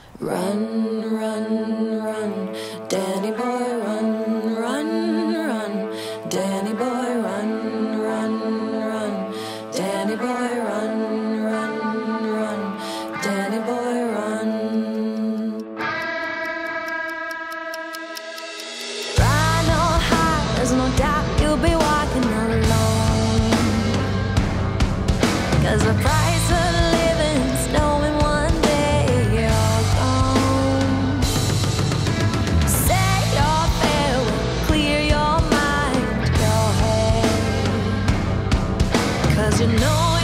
Run, run, run, Danny boy, run, run, run, Danny boy, run, run, run, Danny boy, run, run, run, Danny boy, run. Ride on high, there's no doubt you'll be walking alone, 'cause the price of living's knowing one day you're gone. Say your farewell, clear your mind, your head, 'cause you know